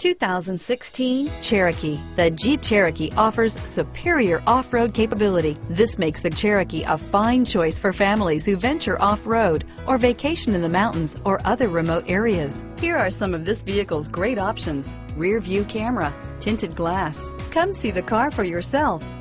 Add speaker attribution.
Speaker 1: 2016 Cherokee. The Jeep Cherokee offers superior off-road capability. This makes the Cherokee a fine choice for families who venture off-road or vacation in the mountains or other remote areas. Here are some of this vehicle's great options: rear view camera, tinted glass. Come see the car for yourself.